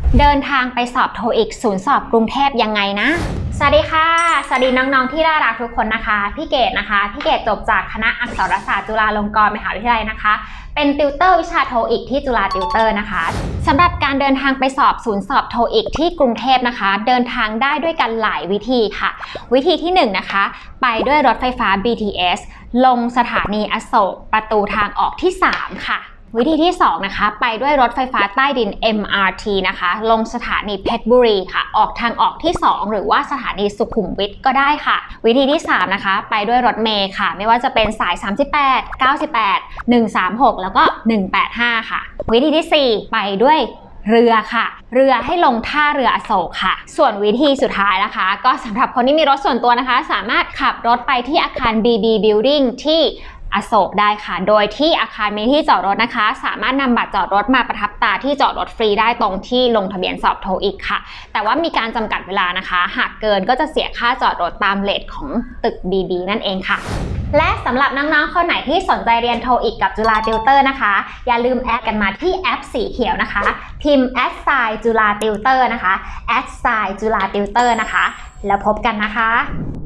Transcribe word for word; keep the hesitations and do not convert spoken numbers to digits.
เดินทางไปสอบโทอีกศูนย์สอบกรุงเทพยังไงนะสวัสดีค่ะสวัสดีน้องๆที่น่ารักทุกคนนะคะพี่เกดนะคะพี่เกดจบจากคณะอักษรศาสตร์จุฬาลงกรณ์มหาวิทยาลัยนะคะเป็นติวเตอร์วิชาโทอีกที่จุฬาติวเตอร์นะคะสำหรับการเดินทางไปสอบศูนย์สอบโทอีกที่กรุงเทพนะคะเดินทางได้ด้วยกันหลายวิธีค่ะวิธีที่หนึ่งนะคะไปด้วยรถไฟฟ้า บี ที เอส ลงสถานีอโศกประตูทางออกที่สามค่ะวิธีที่สองนะคะไปด้วยรถไฟฟ้าใต้ดิน เอ็ม อาร์ ที นะคะลงสถานีเพชรบุรีค่ะออกทางออกที่สองหรือว่าสถานีสุขุมวิทก็ได้ค่ะวิธีที่สามนะคะไปด้วยรถเมล์ค่ะไม่ว่าจะเป็นสายสามสิบแปด เก้าสิบแปด หนึ่งสามหกแล้วก็หนึ่งแปดห้าค่ะวิธีที่สี่ไปด้วยเรือค่ะเรือให้ลงท่าเรืออโศกค่ะส่วนวิธีสุดท้ายนะคะก็สำหรับคนที่มีรถส่วนตัวนะคะสามารถขับรถไปที่อาคาร บี บี Building ที่อโศกได้ค่ะโดยที่อาคารมีที่จอดรถนะคะสามารถนำบัตรจอดรถมาประทับตาที่จอดรถฟรีได้ตรงที่ลงทะเบียนสอบโทอีกค่ะแต่ว่ามีการจำกัดเวลานะคะหากเกินก็จะเสียค่าจอดรถตามเรทของตึก บี บี นั่นเองค่ะและสำหรับน้องๆคนไหนที่สนใจเรียนโทอีกกับจุฬาติวเตอร์นะคะอย่าลืมแอดกันมาที่แอปสีเขียวนะคะพิมพ์แอดไซน์จุฬาติวเตอร์นะคะแอดไซน์จุฬาติวเตอร์นะคะแล้วพบกันนะคะ